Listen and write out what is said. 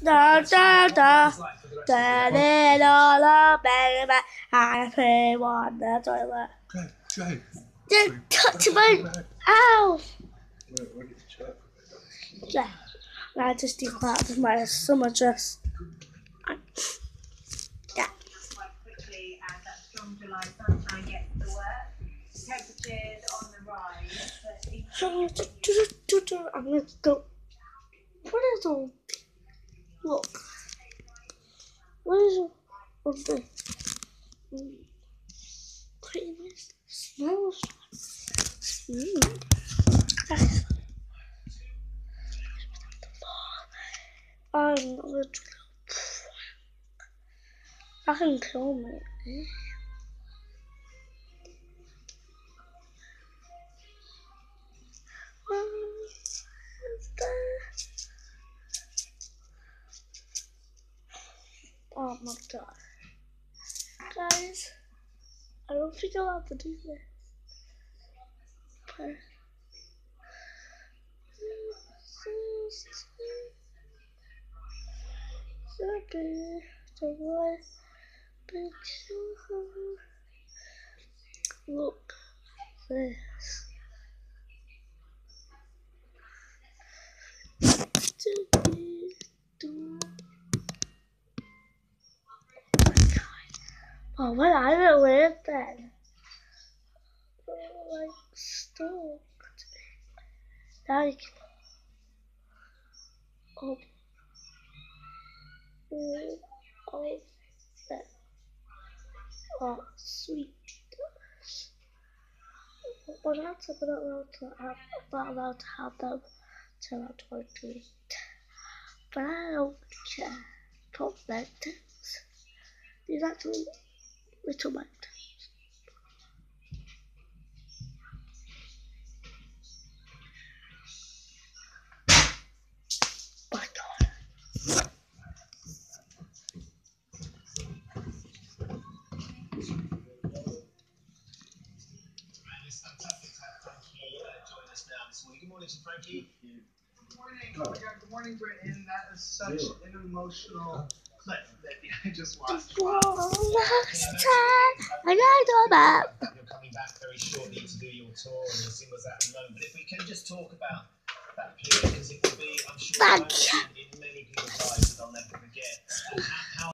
Da da da. Turn it all up, baby. I play on the toilet. Joe. Just touch my. Ow! Yeah. I just do that with my summer dress. Yeah. Quickly as that strong July sunshine gets to work. Temperatures on the rise. I'm gonna go. What is all? Look. What is all the pretty nice smells? Guys, I'm not gonna. I can kill me. Oh my god. Guys, I don't think I'll have to do this. But look this. Oh, what I don't wear then. Like stalked. Now you can that. Oh, sweet. But I'm not allowed to have them till I'm 28. But I don't care. Top mountains. These actually little mountains. My god. Good morning to Frankie. Good morning. Good morning, Britain. That is such an emotional clip that I just watched. Last time I got back. You're coming back very shortly to do your tour and your singles at the moment. But if we can just talk about that period, because it will be, I'm sure, in many people's lives that they'll never forget.